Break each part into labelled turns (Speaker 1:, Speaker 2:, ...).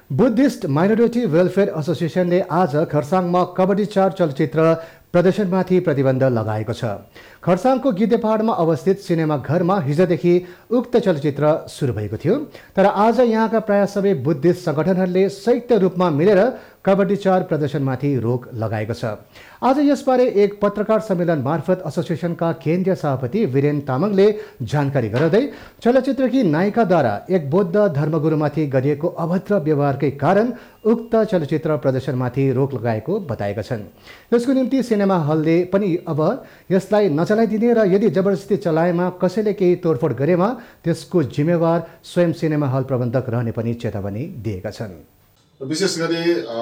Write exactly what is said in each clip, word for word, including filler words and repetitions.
Speaker 1: Buddhist minority welfare एसोसिएसनले आज खरसाङमा कबड्डी चार चलचित्र प्रदर्शनमाथि प्रतिबन्ध लगाएको छ। खरसाङको गिद्धेपहाडमा अवस्थित सिनेमा घरमा हिजोदेखि उक्त चलचित्र सुरु भएको थियो, तर आज यहाँका प्राय सबै बुद्धिस्ट सङ्गठनहरूले संयुक्त रूपमा मिलेर कबड्डी चार प्रदर्शनमाथि रोक लगाएको छ। आज यसबारे एक पत्रकार सम्मेलन मार्फत एसोसिएसनका केन्द्रीय सभापति वीरेन तामाङले जानकारी गराउँदै चलचित्रकी नायिकाद्वारा एक बौद्ध धर्मगुरुमाथि गरिएको अभद्र व्यवहारकै कारण उक्त चलचित्र प्रदर्शनमाथि रोक लगाएको बताएका छन्। यसको निम्ति सिनेमा हलले पनि अब यसलाई नचलाइदिने र यदि जबरजस्ती चलाएमा कसैले केही तोडफोड गरेमा त्यसको जिम्मेवार स्वयं सिनेमा हल प्रबन्धक रहने पनि चेतावनी दिएका छन्।
Speaker 2: विशेष गरी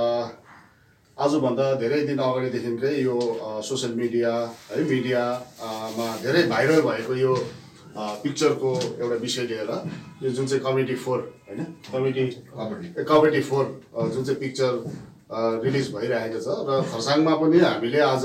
Speaker 2: आजभन्दा धेरै दिन अगाडिदेखिकै यो सोसियल मिडिया है मिडियामा धेरै भाइरल भएको यो पिक्चरको एउटा विषय लिएर यो जुन चाहिँ कमेडी फोर होइन कमेडी कबड्डी फोर जुन चाहिँ पिक्चर रिलिज भइरहेको छ र खरसाङमा पनि हामीले आज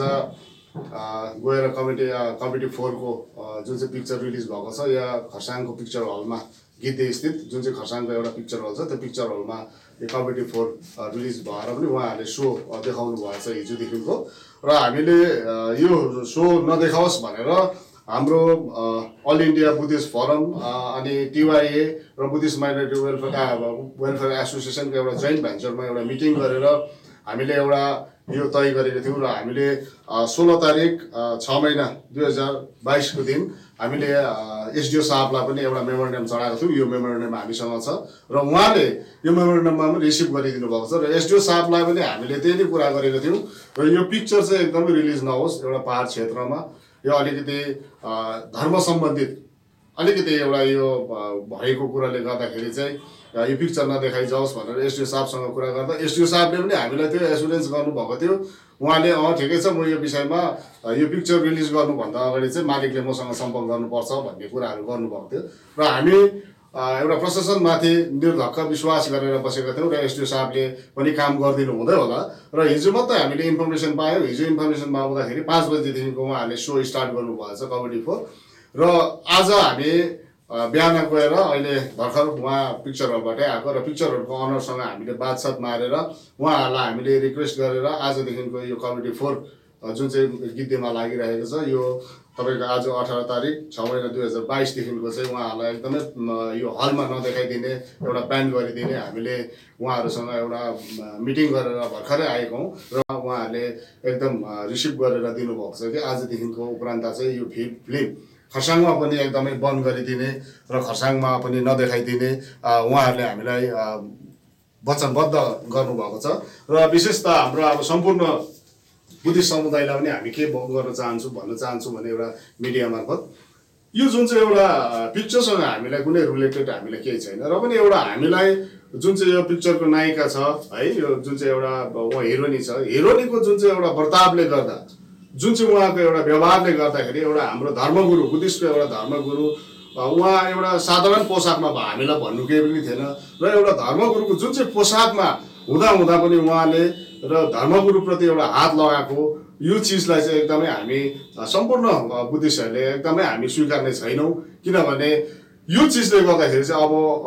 Speaker 2: गएर कमेडी कमेडी फोरको जुन चाहिँ पिक्चर रिलिज भएको छ यहाँ खरसाङको पिक्चर हलमा गिद्धे स्थित जुन चाहिँ खरसाङको एउटा पिक्चर हल छ त्यो पिक्चर हलमा यो कबड्डी फोर रिलिज भएर पनि उहाँहरूले सो देखाउनु भएको छ हिजोदेखिको र हामीले यो सो नदेखाओस् भनेर हाम्रो अल इन्डिया बुद्धिस्ट फोरम अनि टिवाईए र बुद्धिस्ट माइनोरिटी वेलफेयर वेलफेयर एसोसिएसनको एउटा जोइन्ट भेन्चरमा एउटा मिटिङ गरेर हामीले एउटा यो तय गरेको थियौँ र हामीले सोह्र तारिक छ महिना दुई हजार बाइसको दिन हामीले एसडिओ साहबलाई पनि एउटा मेमोरेन्डम चढाएको थियौँ। यो मेमोरेन्डम हामीसँग छ र उहाँले यो मेमोरेन्डममा पनि रिसिभ गरिदिनु भएको छ र एसडिओ साहबलाई पनि हामीले त्यही नै कुरा गरेको थियौँ र यो पिक्चर चाहिँ एकदमै रिलिज नहोस्। एउटा पहाड क्षेत्रमा यो अलिकति धर्म सम्बन्धित अलिकति एउटा यो भएको कुराले गर्दाखेरि चाहिँ यो पिक्चर नदेखाइजाओस् भनेर एसडिओ साहबसँग कुरा गर्दा एसडिओ साहबले पनि हामीलाई त्यो एसुरेन्स गर्नुभएको थियो। उहाँले अँ ठिकै छ, म यो विषयमा यो पिक्चर रिलिज गर्नुभन्दा अगाडि चाहिँ मालिकले मसँग सम्पर्क गर्नुपर्छ भन्ने कुराहरू गर्नुभएको थियो र हामी एउटा प्रशासनमाथि निर्धक्क विश्वास गरेर बसेका थियौँ र एसडिओ साहबले पनि काम गरिदिनु हुँदै होला र हिजो मात्रै हामीले इन्फर्मेसन पायौँ। हिजो इन्फर्मेसन पाउँदाखेरि पाँच बजीदेखिको उहाँहरूले सो स्टार्ट गर्नुभएको छ कबड्डी फोर र आज हामी बिहान गएर अहिले भर्खर उहाँ पिक्चर हलबाटै आएको र पिक्चर हलको अनरसँग हामीले बातसात मारेर उहाँहरूलाई हामीले रिक्वेस्ट गरेर आजदेखिको यो कबड्डी फोर जुन चाहिँ गिद्धेमा लागिरहेको छ यो तपाईँको आज अठार तारिक छ महिना दुई हजार बाइसदेखिको चाहिँ उहाँहरूलाई एकदमै यो हलमा नदेखाइदिने एउटा ब्यान गरिदिने हामीले उहाँहरूसँग एउटा मिटिङ गरेर भर्खरै आएको हौँ र उहाँहरूले एकदम रिसिभ गरेर दिनुभएको छ कि आजदेखिको उपरान्त चाहिँ यो फिल्म खरसाङमा पनि एकदमै बन्द गरिदिने र खरसाङमा पनि नदेखाइदिने उहाँहरूले हामीलाई वचनबद्ध गर्नुभएको छ र विशेष त हाम्रो अब सम्पूर्ण बुद्धिस्ट समुदायलाई पनि हामी के गर्न चाहन्छु भन्न चाहन्छु भने एउटा मिडिया मार्फत यो जुन चाहिँ एउटा पिक्चरसँग हामीलाई कुनै रिलेटेड हामीलाई केही छैन र पनि एउटा हामीलाई जुन चाहिँ यो पिक्चरको नायिका छ है यो जुन चाहिँ एउटा उहाँ हिरोनी छ हिरोनीको जुन चाहिँ एउटा बर्तावले गर्दा जुन चाहिँ उहाँको एउटा व्यवहारले गर्दाखेरि एउटा हाम्रो धर्मगुरु बुद्धिस्टको एउटा धर्मगुरु उहाँ एउटा साधारण पोसाकमा हामीलाई भन्नु केही पनि थिएन र एउटा धर्मगुरुको जुन चाहिँ पोसाकमा हुँदा हुँदा पनि उहाँले र धर्मगुरुप्रति एउटा हात लगाएको यो चिजलाई चाहिँ एकदमै हामी सम्पूर्ण बुद्धिस्टहरूले एकदमै हामी स्वीकार्ने छैनौँ। किनभने यो चिजले गर्दाखेरि चाहिँ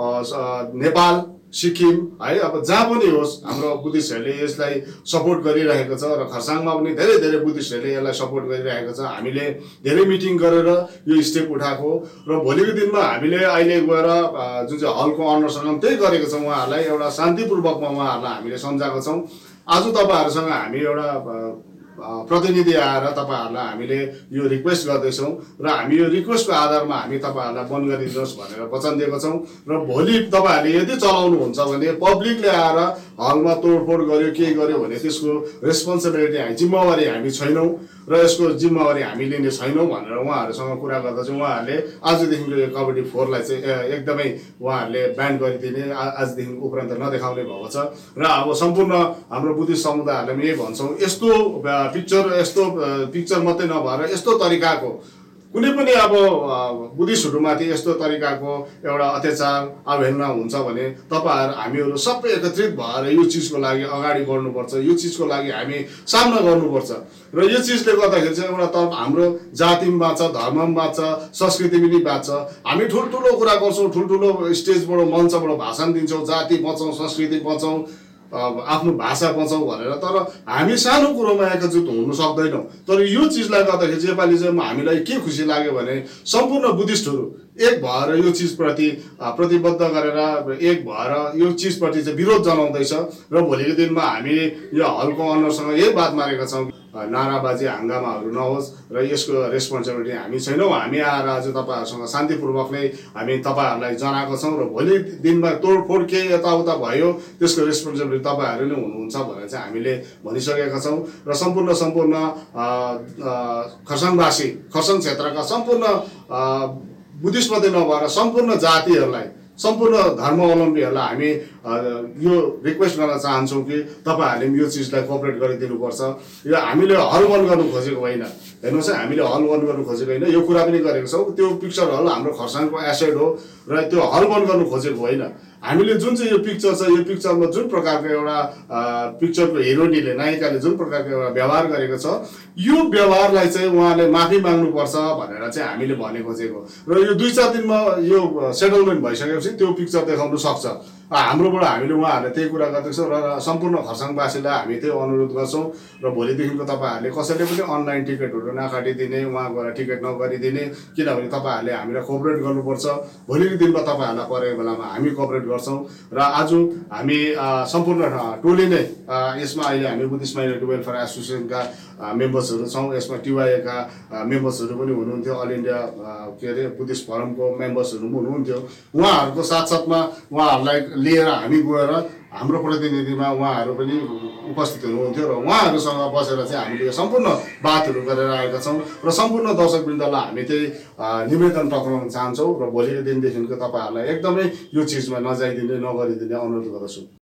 Speaker 2: अब नेपाल सिक्किम है अब जहाँ पनि होस् हाम्रो बुद्धिस्टहरूले यसलाई सपोर्ट गरिरहेको छ र खरसाङमा पनि धेरै धेरै बुद्धिस्टहरूले यसलाई सपोर्ट गरिरहेको छ। हामीले धेरै मिटिङ गरेर यो स्टेप उठाएको र भोलिको दिनमा हामीले अहिले गएर जुन चाहिँ हलको अनरसँग त्यही गरेको छौँ। उहाँहरूलाई एउटा शान्तिपूर्वकमा उहाँहरूलाई हामीले सम्झाएको छौँ। आज तपाईँहरूसँग हामी एउटा प्रतिनिधि आएर तपाईँहरूलाई हामीले यो रिक्वेस्ट गर्दैछौँ र हामी यो रिक्वेस्टको आधारमा हामी तपाईँहरूलाई बन्द गरिदिनुहोस् भनेर वचन दिएको छौँ र भोलि तपाईँहरूले यदि चलाउनुहुन्छ भने पब्लिकले आएर हलमा तोडफोड गर्यो के गर्यो भने त्यसको रेस्पोन्सिबिलिटी हामी जिम्मेवारी हामी छैनौँ र यसको जिम्मेवारी हामी लिने छैनौँ भनेर उहाँहरूसँग कुरा गर्दा चाहिँ उहाँहरूले आजदेखिको यो कबड्डी फोरलाई चाहिँ एकदमै उहाँहरूले ब्यान गरिदिने आजदेखि उपरान्त नदेखाउने भएको छ र अब सम्पूर्ण हाम्रो बुद्धिस्ट समुदायहरूलाई पनि यही भन्छौँ यस्तो पिक्चर यस्तो पिक्चर मात्रै नभएर यस्तो तरिकाको कुनै पनि अब बुद्धिस्टहरूमाथि यस्तो तरिकाको एउटा अत्याचार अवहेलना हुन्छ भने तपाईँहरू हामीहरू सबै एकत्रित भएर यो चिजको लागि अगाडि बढ्नुपर्छ, यो चिजको लागि हामी सामना गर्नुपर्छ। र यो चिजले गर्दाखेरि चाहिँ एउटा त हाम्रो जाति पनि बाँच्छ, धर्म पनि बाँच्छ, संस्कृति पनि बाँच्छ। हामी ठुल्ठुलो कुरा गर्छौँ, ठुल्ठुलो स्टेजबाट मञ्चबाट भाषण दिन्छौँ, जाति बचाउँ, संस्कृति बचाउँ, आफ्नो भाषा बचाउँ भनेर, तर हामी सानो कुरोमा एकजुट हुन सक्दैनौँ। तर यो चिजलाई गर्दाखेरि चाहिँ योपालि चाहिँ हामीलाई के खुसी लाग्यो भने सम्पूर्ण बुद्धिस्टहरू एक भएर यो चिजप्रति प्रतिबद्ध गरेर एक भएर यो चिजप्रति चाहिँ विरोध जनाउँदैछ। र भोलिको दिनमा हामीले यो हलको अनरसँग यही बात मारेका छौँ, नाराबाजी हङ्गामाहरू नहोस् र यसको रेस्पोन्सिबिलिटी हामी छैनौँ। हामी आएर आज तपाईँहरूसँग शान्तिपूर्वक नै हामी तपाईँहरूलाई जनाएको छौँ र भोलि दिनमा तोडफोड के यताउता भयो त्यसको रेस्पोन्सिबिलिटी तपाईँहरू नै हुनुहुन्छ भनेर चाहिँ हामीले भनिसकेका छौँ। र सम्पूर्ण सम्पूर्ण खरसाङवासी, खरसाङ क्षेत्रका सम्पूर्ण बुद्धिस्ट मात्रै नभएर सम्पूर्ण जातिहरूलाई, सम्पूर्ण धर्मावलम्बीहरूलाई हामी यो रिक्वेस्ट गर्न चाहन्छौँ कि तपाईँहरूले पनि यो चिजलाई कोअपरेट गरिदिनुपर्छ। यो हामीले हल बन्द गर्नु खोजेको होइन, हेर्नुहोस् है, हामीले हल बन्द गर्नु खोजेको होइन, यो कुरा पनि गरेको छौँ। त्यो पिक्चर हल हाम्रो खरसाङको एसेट हो र त्यो हल बन्द गर्नु खोजेको होइन। हामीले जुन चाहिँ यो पिक्चर छ, यो पिक्चरमा जुन प्रकारको एउटा पिक्चरको हिरोइनले, नायिकाले जुन प्रकारको एउटा व्यवहार गरेको छ, यो व्यवहारलाई चाहिँ उहाँले माफी माग्नुपर्छ भनेर चाहिँ हामीले भने खोजेको। र यो दुई चार दिनमा यो सेटलमेन्ट भइसकेपछि त्यो पिक्चर देखाउनु सक्छ। हाम्रोबाट हामीले उहाँहरूले त्यही कुरा गर्दैछौँ र सम्पूर्ण खरसाङवासीलाई हामी त्यही अनुरोध गर्छौँ। र भोलिदेखिको तपाईँहरूले कसैले पनि अनलाइन टिकटहरू नकाटिदिने, उहाँ गएर टिकट नगरिदिने, किनभने तपाईँहरूले हामीलाई कोअपरेट गर्नुपर्छ। भोलिको दिनमा तपाईँहरूलाई परेको बेलामा हामी कोअपरेट गर्छौँ। र आज हामी सम्पूर्ण टोली नै यसमा अहिले हामी बुद्धिस्ट माइनोरिटी वेलफेयर एसोसिएसनका मेम्बर्सहरू छौँ। यसमा टिवाईका मेम्बर्सहरू पनि हुनुहुन्थ्यो, अल इन्डिया के अरे बुद्धिस्ट फोरमको मेम्बर्सहरू पनि हुनुहुन्थ्यो। उहाँहरूको साथसाथमा उहाँहरूलाई लिएर हामी गएर हाम्रो प्रतिनिधिमा उहाँहरू पनि उपस्थित हुनुहुन्थ्यो र उहाँहरूसँग बसेर चाहिँ हामीले यो सम्पूर्ण बातहरू गरेर आएका छौँ। र सम्पूर्ण दर्शकवृन्दलाई हामी त्यही निवेदन टक्राउन चाहन्छौँ र भोलिको दिनदेखिको तपाईँहरूलाई एकदमै यो चिजमा नजाइदिने, नगरिदिने अनुरोध गर्दछु।